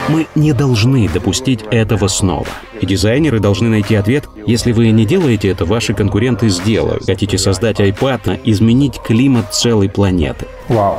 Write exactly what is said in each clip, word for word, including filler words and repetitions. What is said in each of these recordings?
Мы не должны допустить этого снова. И дизайнеры должны найти ответ. Если вы не делаете это, ваши конкуренты сделают. Хотите создать iPad, изменить климат целой планеты. Вау.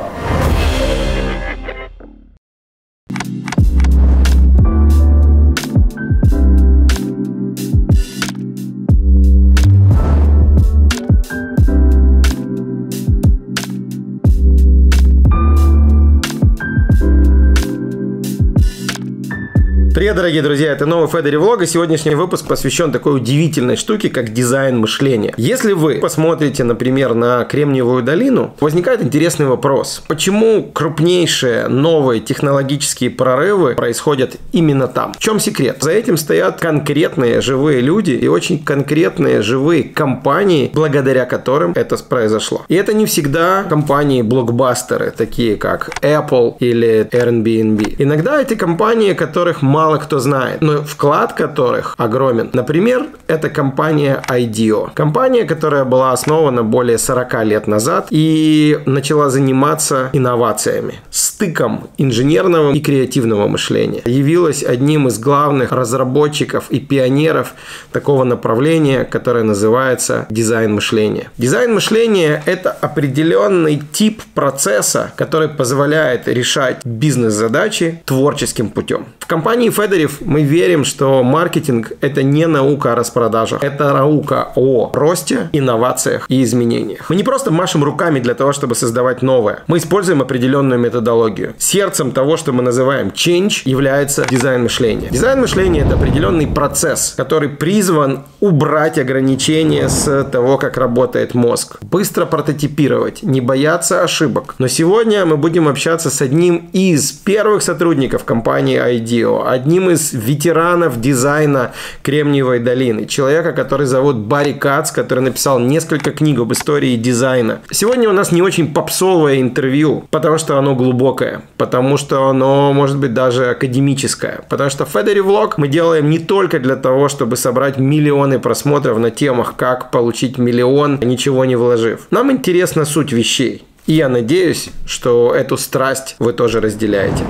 Привет, дорогие друзья, это новый Федери Влог, и сегодняшний выпуск посвящен такой удивительной штуке, как дизайн мышления. Если вы посмотрите, например, на Кремниевую долину, возникает интересный вопрос. Почему крупнейшие новые технологические прорывы происходят именно там? В чем секрет? За этим стоят конкретные живые люди и очень конкретные живые компании, благодаря которым это произошло. И это не всегда компании-блокбастеры, такие как Apple или Airbnb. Иногда эти компании, которых мало Мало кто знает, но вклад которых огромен. Например, это компания IDEO. Компания, которая была основана более сорок лет назад и начала заниматься инновациями, стыком инженерного и креативного мышления. Явилась одним из главных разработчиков и пионеров такого направления, которое называется дизайн мышления. Дизайн мышления – это определенный тип процесса, который позволяет решать бизнес-задачи творческим путем. В компании Федерев мы верим, что маркетинг – это не наука о распродажах, это наука о росте, инновациях и изменениях. Мы не просто машем руками для того, чтобы создавать новое. Мы используем определенную методологию. Сердцем того, что мы называем change, является дизайн мышления. Дизайн мышления – это определенный процесс, который призван убрать ограничения с того, как работает мозг. Быстро прототипировать, не бояться ошибок. Но сегодня мы будем общаться с одним из первых сотрудников компании IDEO, одним из ветеранов дизайна Кремниевой долины. Человека, который зовут Барри Кац, который написал несколько книг об истории дизайна. Сегодня у нас не очень попсовое интервью, потому что оно глубокое, потому что оно может быть даже академическое. Потому что Федери Влог мы делаем не только для того, чтобы собрать миллионы просмотров на темах, как получить миллион, ничего не вложив. Нам интересна суть вещей. И я надеюсь, что эту страсть вы тоже разделяете.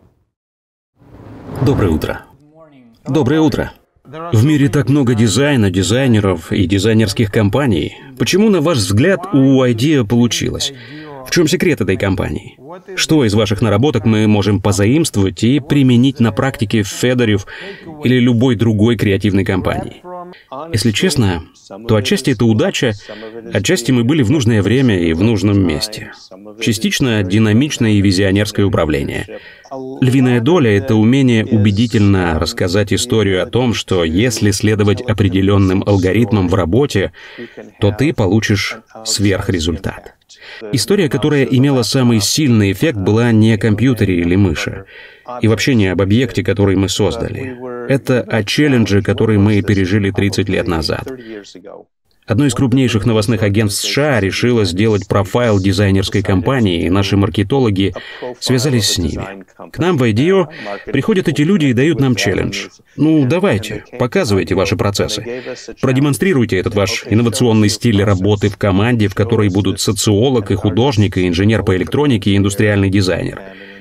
Доброе утро. Доброе утро. В мире так много дизайна, дизайнеров и дизайнерских компаний. Почему, на ваш взгляд, у IDEO получилось? В чем секрет этой компании? Что из ваших наработок мы можем позаимствовать и применить на практике в Федерев или любой другой креативной компании? Если честно, то отчасти это удача, отчасти мы были в нужное время и в нужном месте. Частично динамичное и визионерское управление. Львиная доля — это умение убедительно рассказать историю о том, что если следовать определенным алгоритмам в работе, то ты получишь сверхрезультат. История, которая имела самый сильный эффект, была не о компьютере или мыши, и вообще не об объекте, который мы создали. Это о челлендже, который мы пережили тридцать лет назад. Одно из крупнейших новостных агентств США решило сделать профайл дизайнерской компании, и наши маркетологи связались с ними. К нам в IDEO приходят эти люди и дают нам челлендж. Ну, давайте, показывайте ваши процессы. Продемонстрируйте этот ваш инновационный стиль работы в команде, в которой будут социолог и художник, и инженер по электронике, и индустриальный дизайнер.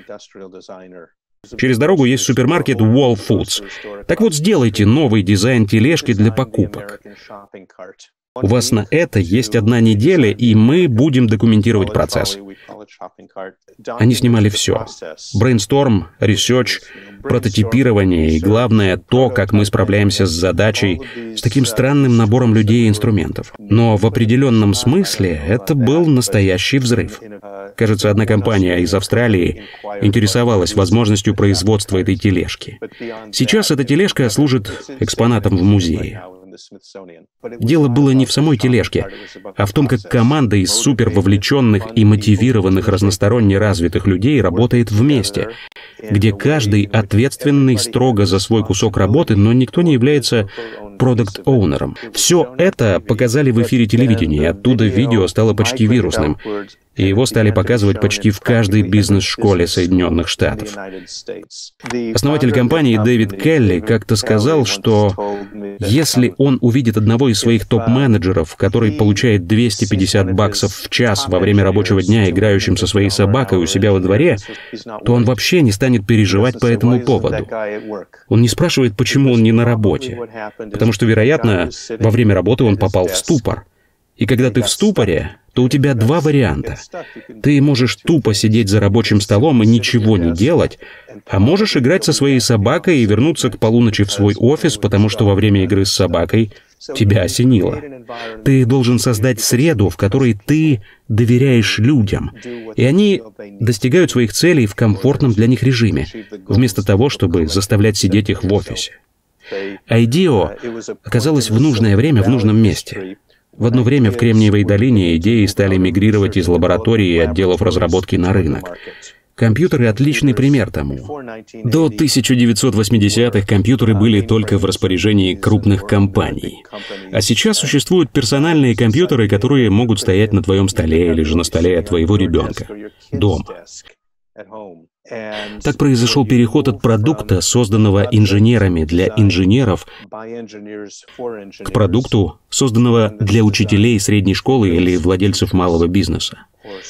Через дорогу есть супермаркет Whole Foods. Так вот, сделайте новый дизайн тележки для покупок. У вас на это есть одна неделя, и мы будем документировать процесс. Они снимали все. Брейнсторм, ресерч, прототипирование и, главное, то, как мы справляемся с задачей с таким странным набором людей и инструментов. Но в определенном смысле это был настоящий взрыв. Кажется, одна компания из Австралии интересовалась возможностью производства этой тележки. Сейчас эта тележка служит экспонатом в музее. Дело было не в самой тележке, а в том, как команда из супервовлеченных и мотивированных разносторонне развитых людей работает вместе, где каждый ответственный строго за свой кусок работы, но никто не является продакт-оунером. Все это показали в эфире телевидения, и оттуда видео стало почти вирусным. И его стали показывать почти в каждой бизнес-школе Соединенных Штатов. Основатель компании Дэвид Келли как-то сказал, что если он увидит одного из своих топ-менеджеров, который получает двести пятьдесят баксов в час во время рабочего дня играющим со своей собакой у себя во дворе, то он вообще не станет переживать по этому поводу. Он не спрашивает, почему он не на работе, потому что, вероятно, во время работы он попал в ступор. И когда ты в ступоре, то у тебя два варианта. Ты можешь тупо сидеть за рабочим столом и ничего не делать, а можешь играть со своей собакой и вернуться к полуночи в свой офис, потому что во время игры с собакой тебя осенило. Ты должен создать среду, в которой ты доверяешь людям, и они достигают своих целей в комфортном для них режиме, вместо того, чтобы заставлять сидеть их в офисе. Айдио оказалось в нужное время в нужном месте. В одно время в Кремниевой долине идеи стали мигрировать из лабораторий и отделов разработки на рынок. Компьютеры — отличный пример тому. До тысяча девятьсот восьмидесятых компьютеры были только в распоряжении крупных компаний. А сейчас существуют персональные компьютеры, которые могут стоять на твоем столе или же на столе твоего ребенка дома. Так произошел переход от продукта, созданного инженерами для инженеров, к продукту, созданного для учителей средней школы или владельцев малого бизнеса.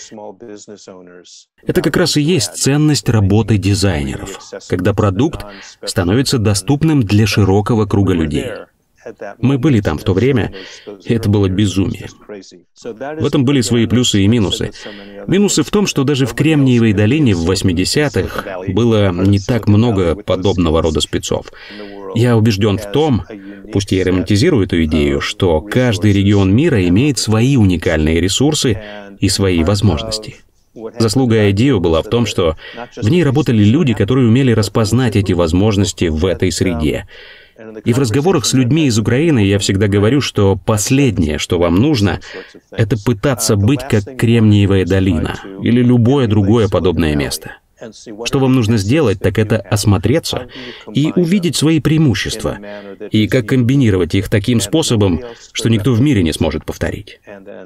Это как раз и есть ценность работы дизайнеров, когда продукт становится доступным для широкого круга людей. Мы были там в то время, и это было безумие. В этом были свои плюсы и минусы. Минусы в том, что даже в Кремниевой долине в восьмидесятых было не так много подобного рода спецов. Я убежден в том, пусть я и романтизирую эту идею, что каждый регион мира имеет свои уникальные ресурсы и свои возможности. Заслуга Айдио была в том, что в ней работали люди, которые умели распознать эти возможности в этой среде. И в разговорах с людьми из Украины я всегда говорю, что последнее, что вам нужно, это пытаться быть как Кремниевая долина или любое другое подобное место. Что вам нужно сделать, так это осмотреться и увидеть свои преимущества, и как комбинировать их таким способом, что никто в мире не сможет повторить.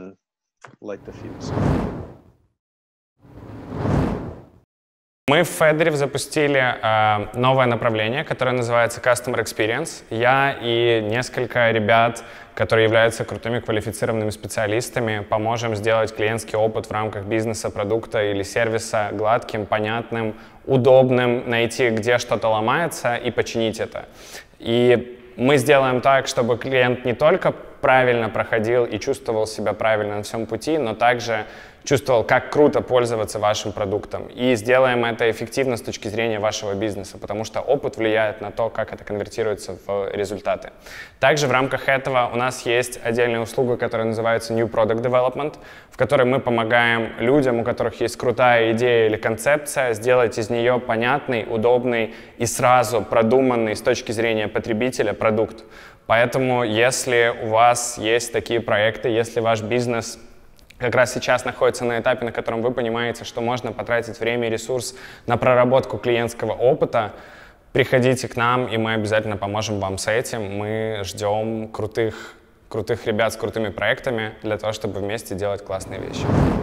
Мы в Федерив запустили э, новое направление, которое называется Customer Experience. Я и несколько ребят, которые являются крутыми квалифицированными специалистами, поможем сделать клиентский опыт в рамках бизнеса, продукта или сервиса гладким, понятным, удобным, найти, где что-то ломается и починить это. И мы сделаем так, чтобы клиент не только правильно проходил и чувствовал себя правильно на всем пути, но также чувствовал, как круто пользоваться вашим продуктом. И сделаем это эффективно с точки зрения вашего бизнеса, потому что опыт влияет на то, как это конвертируется в результаты. Также в рамках этого у нас есть отдельная услуга, которая называется New Product Development, в которой мы помогаем людям, у которых есть крутая идея или концепция, сделать из нее понятный, удобный и сразу продуманный с точки зрения потребителя продукт. Поэтому, если у вас есть такие проекты, если ваш бизнес как раз сейчас находится на этапе, на котором вы понимаете, что можно потратить время и ресурс на проработку клиентского опыта, приходите к нам, и мы обязательно поможем вам с этим. Мы ждем крутых, крутых ребят с крутыми проектами для того, чтобы вместе делать классные вещи.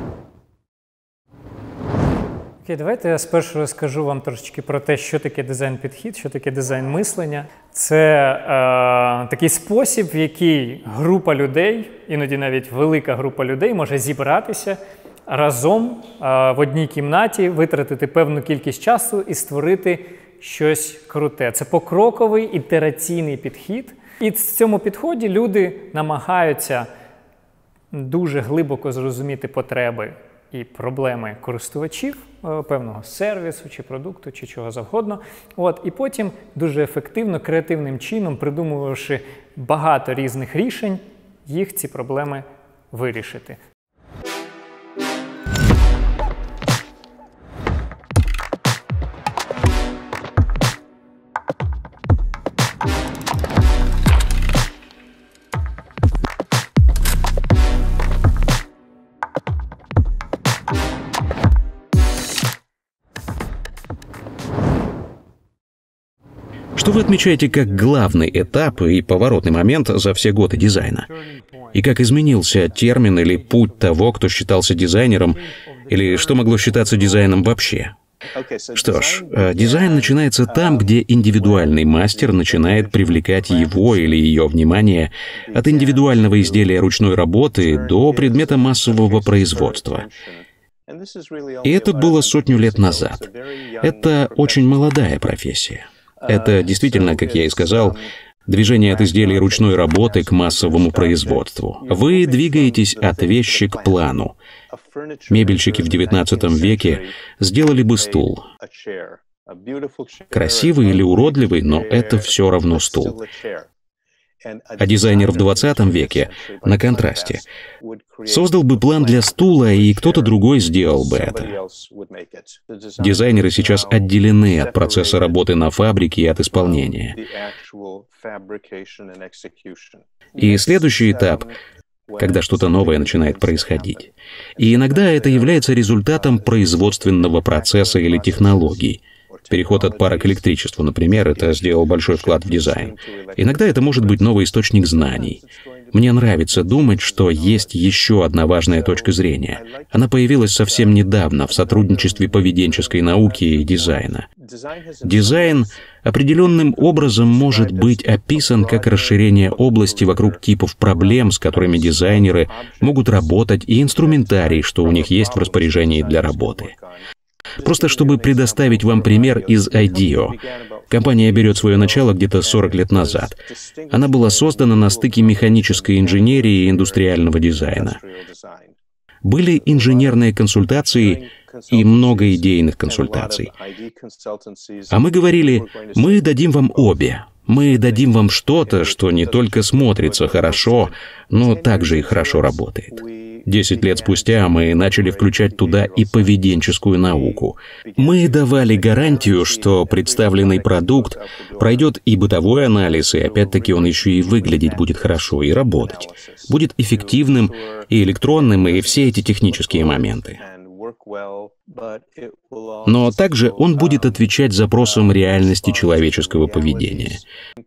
Окей, давайте я спершу розкажу вам трошечки про те, що таке дизайн-підхід, що таке дизайн-мислення. Це е, такий спосіб, в який група людей, іноді навіть велика група людей, може зібратися разом е, в одній кімнаті, витратити певну кількість часу і створити щось круте. Це покроковий ітераційний підхід. І в цьому підході люди намагаються дуже глибоко зрозуміти потреби і проблеми користувачів певного сервісу, чи продукту, чи чого завгодно. От, і потім дуже ефективно, креативним чином, придумувавши багато різних рішень, їх ці проблеми вирішити. Что вы отмечаете как главный этап и поворотный момент за все годы дизайна? И как изменился термин или путь того, кто считался дизайнером, или что могло считаться дизайном вообще? Что ж, дизайн начинается там, где индивидуальный мастер начинает привлекать его или ее внимание от индивидуального изделия ручной работы до предмета массового производства. И это было сотню лет назад. Это очень молодая профессия. Это действительно, как я и сказал, движение от изделий ручной работы к массовому производству. Вы двигаетесь от вещи к плану. Мебельщики в девятнадцатом веке сделали бы стул. Красивый или уродливый, но это все равно стул. А дизайнер в двадцатом веке, на контрасте, создал бы план для стула, и кто-то другой сделал бы это. Дизайнеры сейчас отделены от процесса работы на фабрике и от исполнения. И следующий этап, когда что-то новое начинает происходить. И иногда это является результатом производственного процесса или технологий. Переход от пара к электричеству, например, это сделал большой вклад в дизайн. Иногда это может быть новый источник знаний. Мне нравится думать, что есть еще одна важная точка зрения. Она появилась совсем недавно в сотрудничестве поведенческой науки и дизайна. Дизайн определенным образом может быть описан как расширение области вокруг типов проблем, с которыми дизайнеры могут работать, и инструментарий, что у них есть в распоряжении для работы. Просто чтобы предоставить вам пример из IDEO. Компания берет свое начало где-то сорок лет назад. Она была создана на стыке механической инженерии и индустриального дизайна. Были инженерные консультации и много идейных консультаций. А мы говорили, мы дадим вам обе. Мы дадим вам что-то, что не только смотрится хорошо, но также и хорошо работает. Десять лет спустя мы начали включать туда и поведенческую науку. Мы давали гарантию, что представленный продукт пройдет и бытовой анализ, и опять-таки он еще и выглядеть будет хорошо, и работать. Будет эффективным, и электронным, и все эти технические моменты. Но также он будет отвечать запросам реальности человеческого поведения.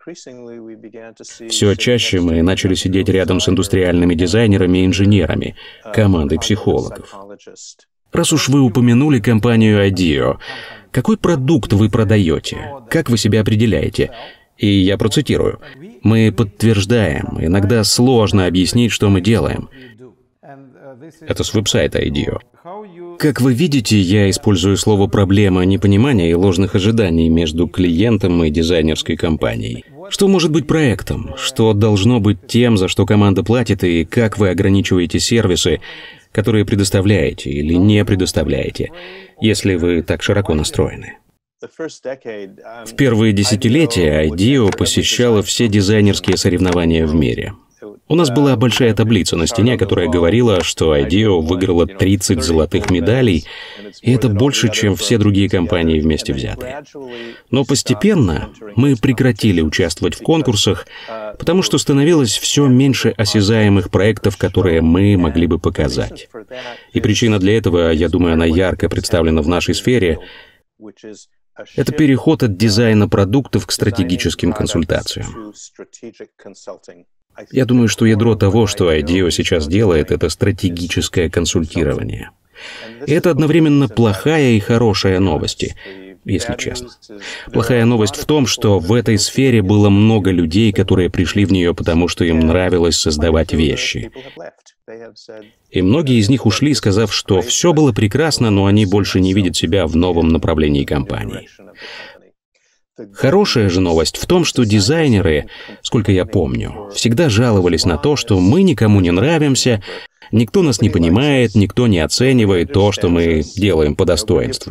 Все чаще мы начали сидеть рядом с индустриальными дизайнерами и инженерами, командой психологов. Раз уж вы упомянули компанию IDEO, какой продукт вы продаете? Как вы себя определяете? И я процитирую. «Мы подтверждаем, иногда сложно объяснить, что мы делаем». Это с веб-сайта IDEO. Как вы видите, я использую слово «проблема» непонимания и ложных ожиданий между клиентом и дизайнерской компанией. Что может быть проектом? Что должно быть тем, за что команда платит, и как вы ограничиваете сервисы, которые предоставляете или не предоставляете, если вы так широко настроены? В первые десятилетия IDEO посещала все дизайнерские соревнования в мире. У нас была большая таблица на стене, которая говорила, что IDEO выиграла тридцать золотых медалей, и это больше, чем все другие компании вместе взятые. Но постепенно мы прекратили участвовать в конкурсах, потому что становилось все меньше осязаемых проектов, которые мы могли бы показать. И причина для этого, я думаю, она ярко представлена в нашей сфере, это переход от дизайна продуктов к стратегическим консультациям. Я думаю, что ядро того, что IDEO сейчас делает, это стратегическое консультирование. И это одновременно плохая и хорошая новость, если честно. Плохая новость в том, что в этой сфере было много людей, которые пришли в нее, потому что им нравилось создавать вещи. И многие из них ушли, сказав, что все было прекрасно, но они больше не видят себя в новом направлении компании. Хорошая же новость в том, что дизайнеры, сколько я помню, всегда жаловались на то, что мы никому не нравимся, никто нас не понимает, никто не оценивает то, что мы делаем по достоинству.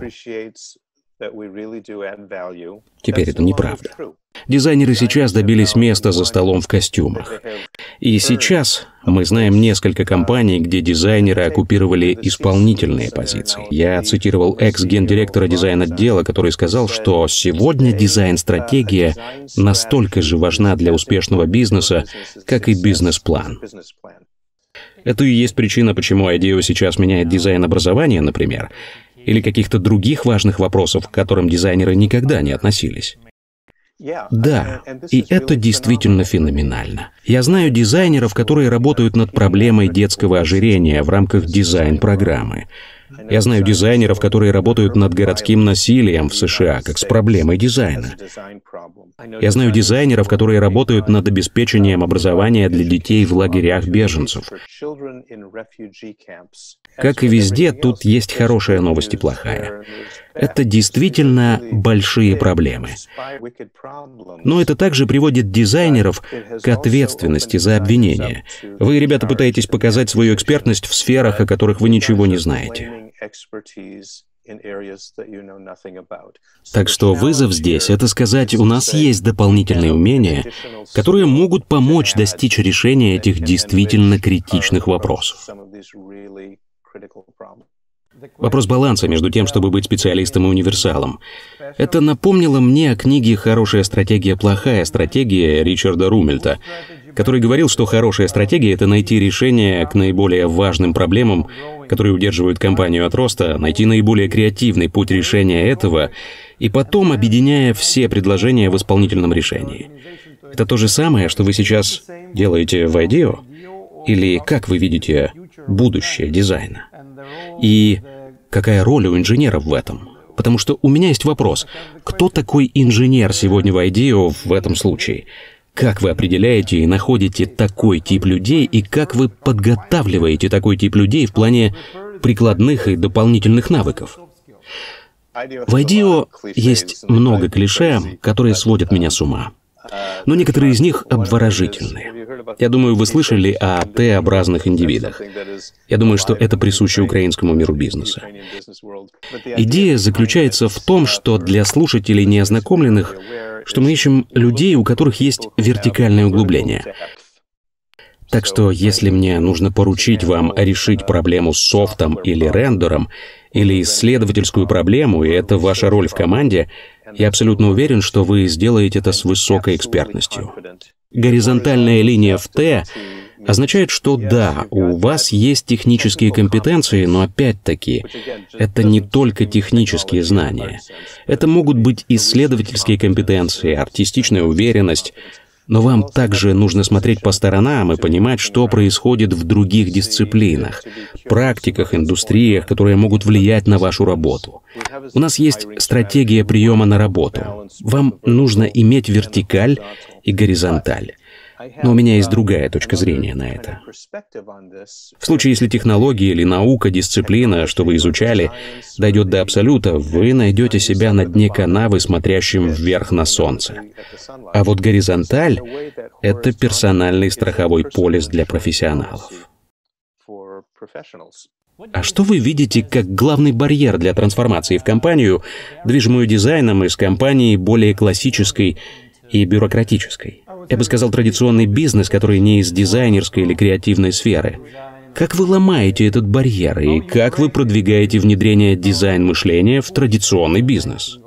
Теперь это неправда. Дизайнеры сейчас добились места за столом в костюмах. И сейчас мы знаем несколько компаний, где дизайнеры оккупировали исполнительные позиции. Я цитировал экс-гендиректора дизайн-отдела, который сказал, что сегодня дизайн-стратегия настолько же важна для успешного бизнеса, как и бизнес-план. Это и есть причина, почему IDEO сейчас меняет дизайн образования, например, или каких-то других важных вопросов, к которым дизайнеры никогда не относились. Да, и это действительно феноменально. Я знаю дизайнеров, которые работают над проблемой детского ожирения в рамках дизайн-программы. Я знаю дизайнеров, которые работают над городским насилием в США, как с проблемой дизайна. Я знаю дизайнеров, которые работают над обеспечением образования для детей в лагерях беженцев. Как и везде, тут есть хорошая новость и плохая. Это действительно большие проблемы. Но это также приводит дизайнеров к ответственности за обвинения. Вы, ребята, пытаетесь показать свою экспертность в сферах, о которых вы ничего не знаете. Так что вызов здесь — это сказать, у нас есть дополнительные умения, которые могут помочь достичь решения этих действительно критичных вопросов. Вопрос баланса между тем, чтобы быть специалистом и универсалом. Это напомнило мне о книге «Хорошая стратегия, плохая стратегия» Ричарда Румельта, который говорил, что хорошая стратегия — это найти решение к наиболее важным проблемам, которые удерживают компанию от роста, найти наиболее креативный путь решения этого, и потом объединяя все предложения в исполнительном решении. Это то же самое, что вы сейчас делаете в IDEO? Или как вы видите будущее дизайна? И какая роль у инженеров в этом? Потому что у меня есть вопрос. Кто такой инженер сегодня в IDEO в этом случае? Как вы определяете и находите такой тип людей, и как вы подготавливаете такой тип людей в плане прикладных и дополнительных навыков? В IDEO есть много клише, которые сводят меня с ума. Но некоторые из них обворожительны. Я думаю, вы слышали о Т-образных индивидах. Я думаю, что это присуще украинскому миру бизнеса. Идея заключается в том, что для слушателей неознакомленных, что мы ищем людей, у которых есть вертикальное углубление. Так что, если мне нужно поручить вам решить проблему с софтом или рендером, или исследовательскую проблему, и это ваша роль в команде, я абсолютно уверен, что вы сделаете это с высокой экспертностью. Горизонтальная линия в Т означает, что да, у вас есть технические компетенции, но опять-таки, это не только технические знания. Это могут быть исследовательские компетенции, артистичная уверенность, но вам также нужно смотреть по сторонам и понимать, что происходит в других дисциплинах, практиках, индустриях, которые могут влиять на вашу работу. У нас есть стратегия приема на работу. Вам нужно иметь вертикаль и горизонталь. Но у меня есть другая точка зрения на это. В случае, если технология или наука, дисциплина, что вы изучали, дойдет до абсолюта, вы найдете себя на дне канавы, смотрящим вверх на солнце. А вот горизонталь — это персональный страховой полис для профессионалов. А что вы видите как главный барьер для трансформации в компанию, движимую дизайном из компании более классической и бюрократической? Я бы сказал, традиционный бизнес, который не из дизайнерской или креативной сферы. Как вы ломаете этот барьер и как вы продвигаете внедрение дизайн-мышления в традиционный бизнес?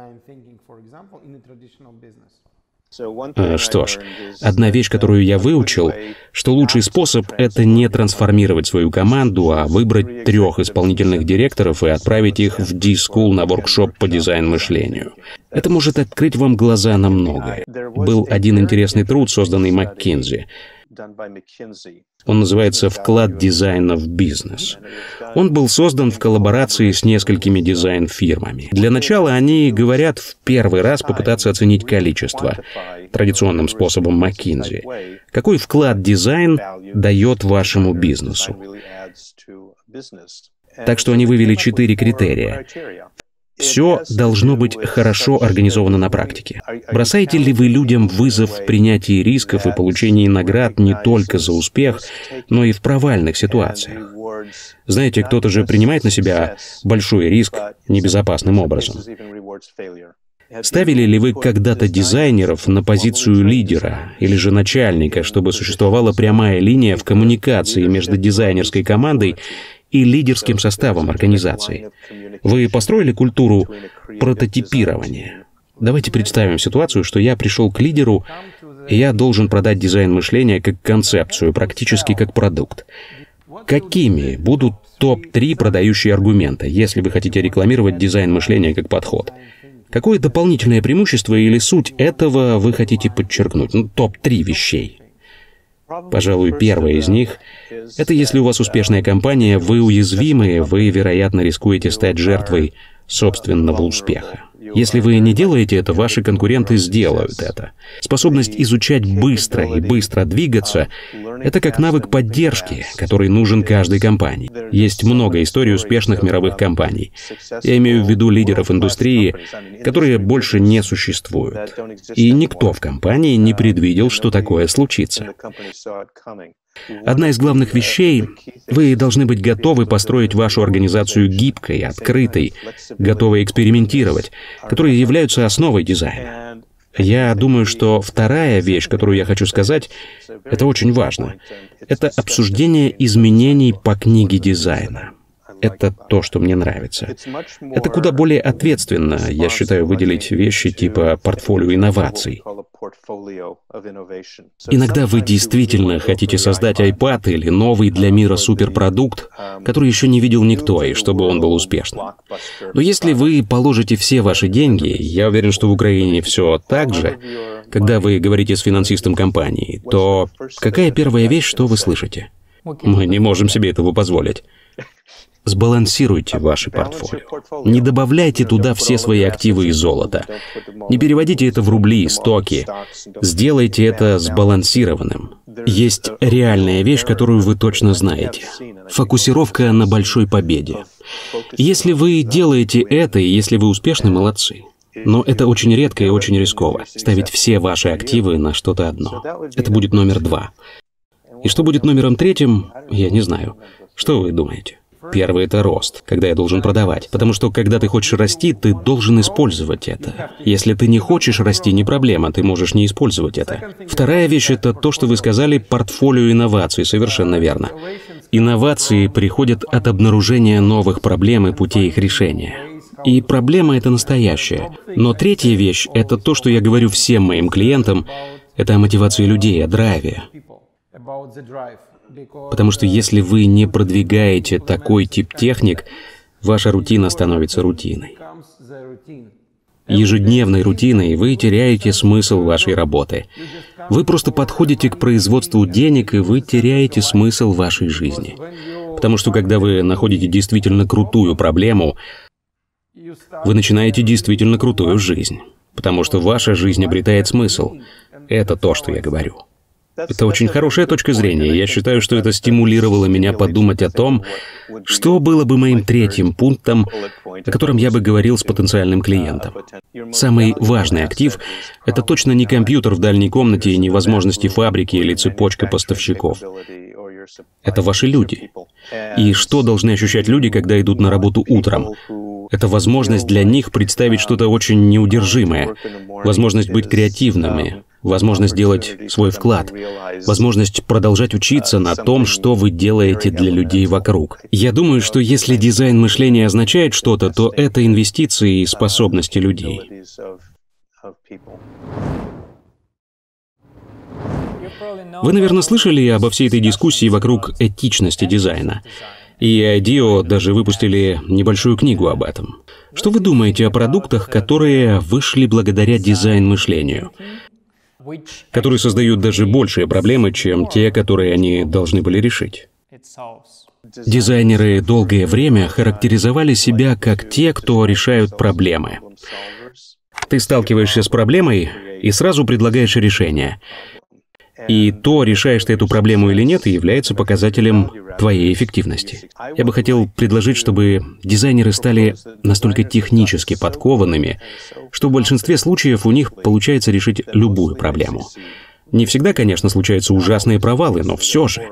Что ж, одна вещь, которую я выучил, что лучший способ — это не трансформировать свою команду, а выбрать трех исполнительных директоров и отправить их в D-School на воркшоп по дизайн-мышлению. Это может открыть вам глаза на многое. Был один интересный труд, созданный McKinsey. Он называется «Вклад дизайна в бизнес». Он был создан в коллаборации с несколькими дизайн-фирмами. Для начала они говорят в первый раз попытаться оценить количество, традиционным способом McKinsey. Какой вклад дизайн дает вашему бизнесу? Так что они вывели четыре критерия. Все должно быть хорошо организовано на практике. Бросаете ли вы людям вызов в принятии рисков и получении наград не только за успех, но и в провальных ситуациях? Знаете, кто-то же принимает на себя большой риск небезопасным образом. Ставили ли вы когда-то дизайнеров на позицию лидера или же начальника, чтобы существовала прямая линия в коммуникации между дизайнерской командой и лидерским составом организации? Вы построили культуру прототипирования. Давайте представим ситуацию, что я пришел к лидеру, и я должен продать дизайн мышления как концепцию, практически как продукт. Какими будут топ три продающие аргумента, если вы хотите рекламировать дизайн мышления как подход? Какое дополнительное преимущество или суть этого вы хотите подчеркнуть? Ну, топ три вещей. Пожалуй, первое из них — это если у вас успешная компания, вы уязвимы, вы, вероятно, рискуете стать жертвой собственного успеха. Если вы не делаете это, ваши конкуренты сделают это. Способность изучать быстро и быстро двигаться — это как навык поддержки, который нужен каждой компании. Есть много историй успешных мировых компаний. Я имею в виду лидеров индустрии, которые больше не существуют. И никто в компании не предвидел, что такое случится. Одна из главных вещей — вы должны быть готовы построить вашу организацию гибкой, открытой, готовой экспериментировать, которые являются основой дизайна. Я думаю, что вторая вещь, которую я хочу сказать, это очень важно. Это обсуждение изменений по книге дизайна. Это то, что мне нравится. Это куда более ответственно, я считаю, выделить вещи типа портфолио инноваций. Иногда вы действительно хотите создать iPad или новый для мира суперпродукт, который еще не видел никто, и чтобы он был успешным. Но если вы положите все ваши деньги, я уверен, что в Украине все так же, когда вы говорите с финансистом компании, то какая первая вещь, что вы слышите? Мы не можем себе этого позволить. Сбалансируйте ваше портфолио. Не добавляйте туда все свои активы и золото. Не переводите это в рубли и стоки. Сделайте это сбалансированным. Есть реальная вещь, которую вы точно знаете. Фокусировка на большой победе. Если вы делаете это, и если вы успешны, молодцы. Но это очень редко и очень рисково. Ставить все ваши активы на что-то одно. Это будет номер два. И что будет номером третьим, я не знаю. Что вы думаете? Первый — это рост, когда я должен продавать. Потому что, когда ты хочешь расти, ты должен использовать это. Если ты не хочешь расти, не проблема, ты можешь не использовать это. Вторая вещь — это то, что вы сказали, портфолио инноваций, совершенно верно. Инновации приходят от обнаружения новых проблем и путей их решения. И проблема — это настоящая. Но третья вещь — это то, что я говорю всем моим клиентам, это о мотивации людей, о драйве. Потому что если вы не продвигаете такой тип техник, ваша рутина становится рутиной. Ежедневной рутиной вы теряете смысл вашей работы. Вы просто подходите к производству денег, и вы теряете смысл вашей жизни. Потому что когда вы находите действительно крутую проблему, вы начинаете действительно крутую жизнь. Потому что ваша жизнь обретает смысл. Это то, что я говорю. Это очень хорошая точка зрения. Я считаю, что это стимулировало меня подумать о том, что было бы моим третьим пунктом, о котором я бы говорил с потенциальным клиентом. Самый важный актив — это точно не компьютер в дальней комнате и не возможности фабрики или цепочка поставщиков. Это ваши люди. И что должны ощущать люди, когда идут на работу утром? Это возможность для них представить что-то очень неудержимое, возможность быть креативными, возможность делать свой вклад, возможность продолжать учиться на том, что вы делаете для людей вокруг. Я думаю, что если дизайн мышления означает что-то, то это инвестиции и способности людей. Вы, наверное, слышали обо всей этой дискуссии вокруг этичности дизайна. И ай ди о даже выпустили небольшую книгу об этом. Что вы думаете о продуктах, которые вышли благодаря дизайн-мышлению? Которые создают даже большие проблемы, чем те, которые они должны были решить? Дизайнеры долгое время характеризовали себя как те, кто решают проблемы. Ты сталкиваешься с проблемой и сразу предлагаешь решение. И то, решаешь ты эту проблему или нет, является показателем твоей эффективности. Я бы хотел предложить, чтобы дизайнеры стали настолько технически подкованными, что в большинстве случаев у них получается решить любую проблему. Не всегда, конечно, случаются ужасные провалы, но все же.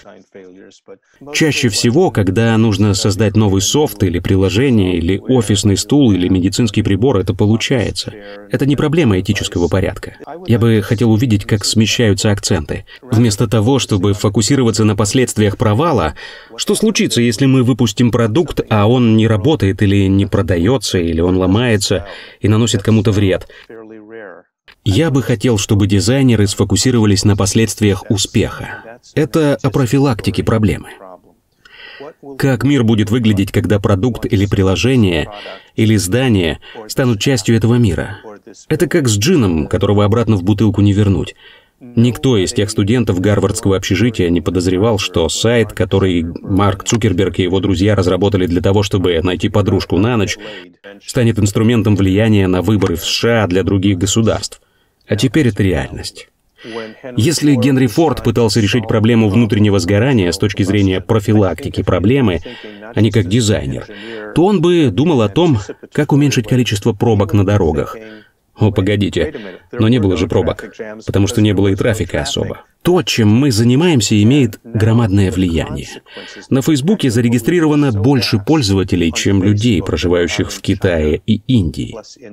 Чаще всего, когда нужно создать новый софт или приложение, или офисный стул, или медицинский прибор, это получается. Это не проблема этического порядка. Я бы хотел увидеть, как смещаются акценты. Вместо того, чтобы фокусироваться на последствиях провала, что случится, если мы выпустим продукт, а он не работает, или не продается, или он ломается и наносит кому-то вред. Я бы хотел, чтобы дизайнеры сфокусировались на последствиях успеха. Это о профилактике проблемы. Как мир будет выглядеть, когда продукт или приложение, или здание станут частью этого мира? Это как с джином, которого обратно в бутылку не вернуть. Никто из тех студентов гарвардского общежития не подозревал, что сайт, который Марк Цукерберг и его друзья разработали для того, чтобы найти подружку на ночь, станет инструментом влияния на выборы в США для других государств. А теперь это реальность. Если Генри Форд пытался решить проблему внутреннего сгорания с точки зрения профилактики проблемы, а не как дизайнер, то он бы думал о том, как уменьшить количество пробок на дорогах. О, погодите, но не было же пробок, потому что не было и трафика особо. То, чем мы занимаемся, имеет громадное влияние. На Фейсбуке зарегистрировано больше пользователей, чем людей, проживающих в Китае и Индии.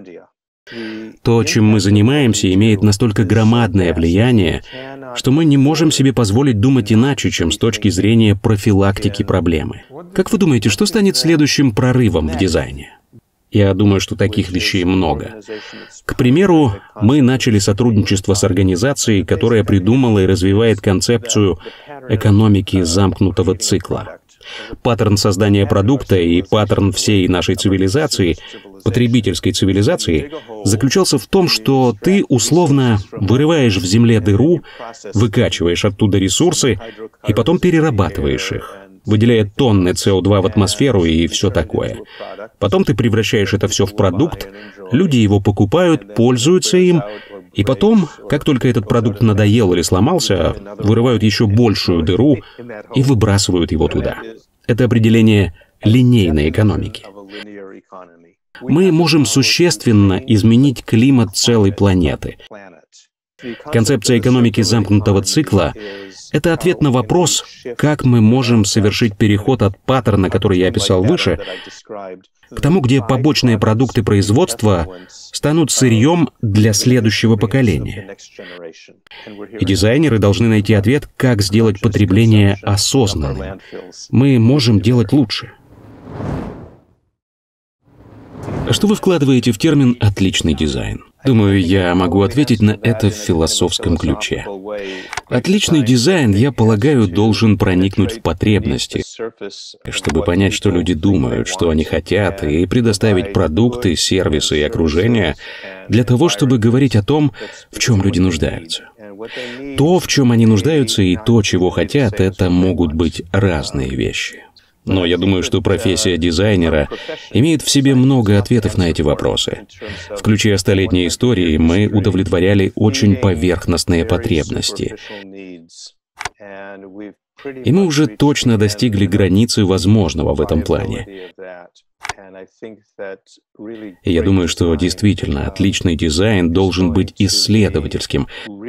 То, чем мы занимаемся, имеет настолько громадное влияние, что мы не можем себе позволить думать иначе, чем с точки зрения профилактики проблемы. Как вы думаете, что станет следующим прорывом в дизайне? Я думаю, что таких вещей много. К примеру, мы начали сотрудничество с организацией, которая придумала и развивает концепцию экономики замкнутого цикла. Паттерн создания продукта и паттерн всей нашей цивилизации, потребительской цивилизации, заключался в том, что ты условно вырываешь в земле дыру, выкачиваешь оттуда ресурсы и потом перерабатываешь их, выделяя тонны С О два в атмосферу и все такое. Потом ты превращаешь это все в продукт, люди его покупают, пользуются им, и потом, как только этот продукт надоел или сломался, вырывают еще большую дыру и выбрасывают его туда. Это определение линейной экономики. Мы можем существенно изменить климат целой планеты. Концепция экономики замкнутого цикла — это ответ на вопрос, как мы можем совершить переход от паттерна, который я описал выше, к тому, где побочные продукты производства станут сырьем для следующего поколения. И дизайнеры должны найти ответ, как сделать потребление осознанным. Мы можем делать лучше. Что вы вкладываете в термин «отличный дизайн»? Думаю, я могу ответить на это в философском ключе. Отличный дизайн, я полагаю, должен проникнуть в потребности, чтобы понять, что люди думают, что они хотят, и предоставить продукты, сервисы и окружение для того, чтобы говорить о том, в чем люди нуждаются. То, в чем они нуждаются, и то, чего хотят, это могут быть разные вещи. Но я думаю, что профессия дизайнера имеет в себе много ответов на эти вопросы. В ключе столетней истории мы удовлетворяли очень поверхностные потребности. И мы уже точно достигли границы возможного в этом плане. И я думаю, что действительно отличный дизайн должен быть исследовательским,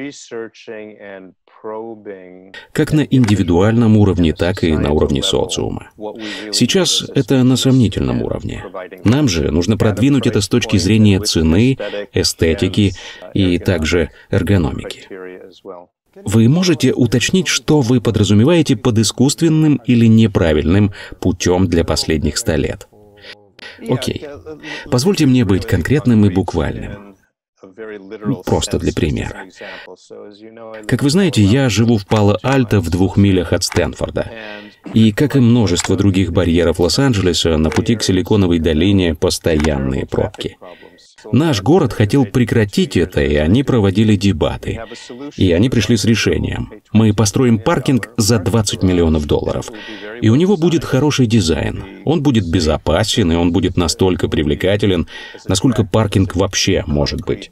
как на индивидуальном уровне, так и на уровне социума. Сейчас это на сомнительном уровне. Нам же нужно продвинуть это с точки зрения цены, эстетики и также эргономики. Вы можете уточнить, что вы подразумеваете под искусственным или неправильным путем для последних ста лет? Окей. Позвольте мне быть конкретным и буквальным. Просто для примера. Как вы знаете, я живу в Пало-Альто в двух милях от Стэнфорда. И, как и множество других барьеров Лос-Анджелеса, на пути к Силиконовой долине постоянные пробки. Наш город хотел прекратить это, и они проводили дебаты. И они пришли с решением. Мы построим паркинг за двадцать миллионов долларов. И у него будет хороший дизайн. Он будет безопасен, и он будет настолько привлекателен, насколько паркинг вообще может быть.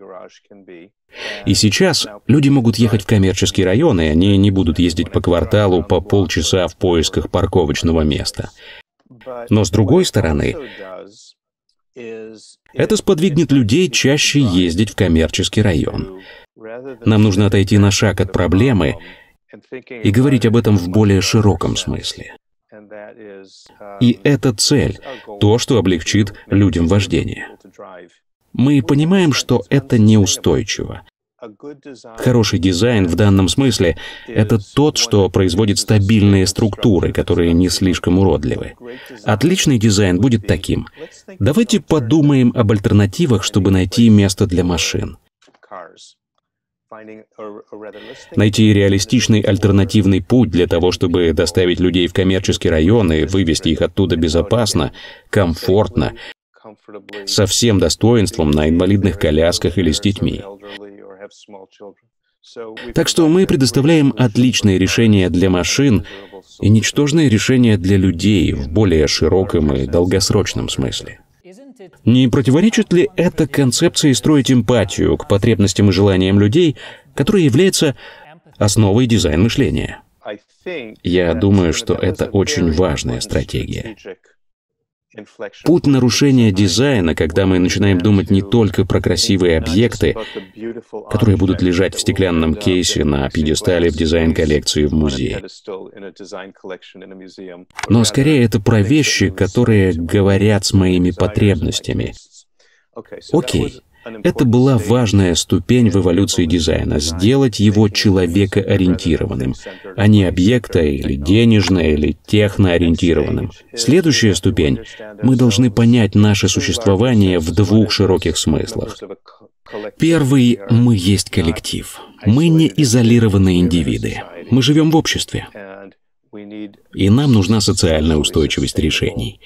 И сейчас люди могут ехать в коммерческие районы, и они не будут ездить по кварталу по полчаса в поисках парковочного места. Но с другой стороны, это сподвигнет людей чаще ездить в коммерческий район. Нам нужно отойти на шаг от проблемы и говорить об этом в более широком смысле. И это цель, то, что облегчит людям вождение. Мы понимаем, что это неустойчиво. Хороший дизайн в данном смысле — это тот, что производит стабильные структуры, которые не слишком уродливы. Отличный дизайн будет таким. Давайте подумаем об альтернативах, чтобы найти место для машин. Найти реалистичный альтернативный путь для того, чтобы доставить людей в коммерческий район и вывести их оттуда безопасно, комфортно, со всем достоинством на инвалидных колясках или с детьми. Так что мы предоставляем отличные решения для машин и ничтожные решения для людей в более широком и долгосрочном смысле. Не противоречит ли это концепции строить эмпатию к потребностям и желаниям людей, которая является основой дизайн-мышления? Я думаю, что это очень важная стратегия. Путь нарушения дизайна, когда мы начинаем думать не только про красивые объекты, которые будут лежать в стеклянном кейсе на пьедестале в дизайн-коллекции в музее. Но скорее это про вещи, которые говорят с моими потребностями. Окей. Это была важная ступень в эволюции дизайна — сделать его человекоориентированным, а не объекта или денежно, или техноориентированным. Следующая ступень — мы должны понять наше существование в двух широких смыслах. Первый — мы есть коллектив. Мы не изолированные индивиды. Мы живем в обществе. И нам нужна социальная устойчивость решений.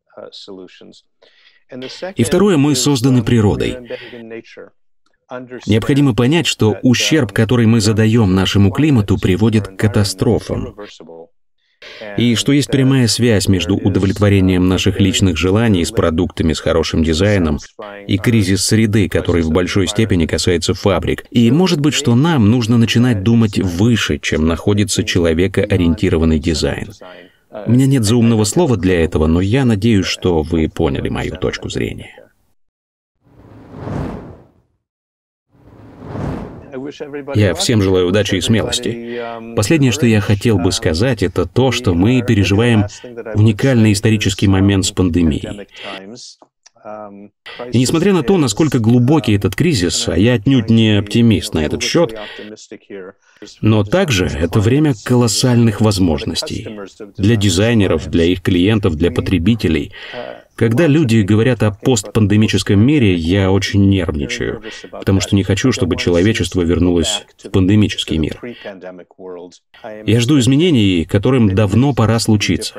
И второе, мы созданы природой. Необходимо понять, что ущерб, который мы задаем нашему климату, приводит к катастрофам. И что есть прямая связь между удовлетворением наших личных желаний с продуктами с хорошим дизайном и кризис среды, который в большой степени касается фабрик. И может быть, что нам нужно начинать думать выше, чем находится человекоориентированный дизайн. У меня нет заумного слова для этого, но я надеюсь, что вы поняли мою точку зрения. Я всем желаю удачи и смелости. Последнее, что я хотел бы сказать, это то, что мы переживаем уникальный исторический момент с пандемией. И несмотря на то, насколько глубокий этот кризис, а я отнюдь не оптимист на этот счет, но также это время колоссальных возможностей для дизайнеров, для их клиентов, для потребителей. Когда люди говорят о постпандемическом мире, я очень нервничаю, потому что не хочу, чтобы человечество вернулось в пандемический мир. Я жду изменений, которым давно пора случиться.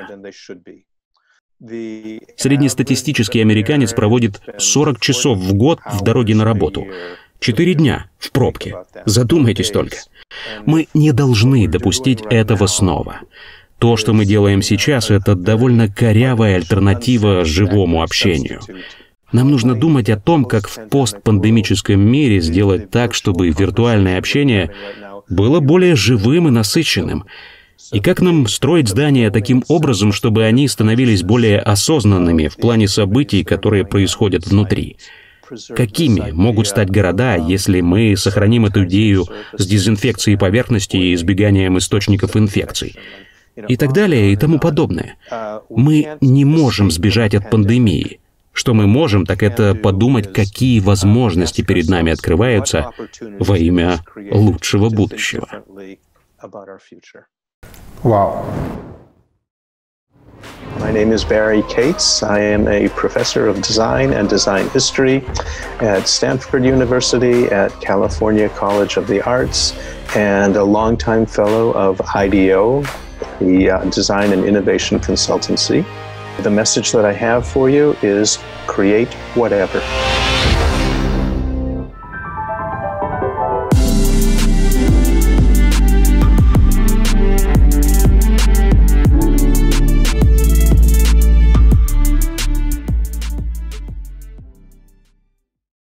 Среднестатистический американец проводит сорок часов в год в дороге на работу. Четыре дня в пробке. Задумайтесь только. Мы не должны допустить этого снова. То, что мы делаем сейчас, это довольно корявая альтернатива живому общению. Нам нужно думать о том, как в постпандемическом мире сделать так, чтобы виртуальное общение было более живым и насыщенным. И как нам строить здания таким образом, чтобы они становились более осознанными в плане событий, которые происходят внутри? Какими могут стать города, если мы сохраним эту идею с дезинфекцией поверхности и избеганием источников инфекций? И так далее, и тому подобное. Мы не можем сбежать от пандемии. Что мы можем, так это подумать, какие возможности перед нами открываются во имя лучшего будущего. Wow. My name is Barry Cates. I am a professor of design and design history at Stanford University, at California College of the Arts, and a longtime fellow of I D O, the uh, Design and Innovation Consultancy. The message that I have for you is create whatever.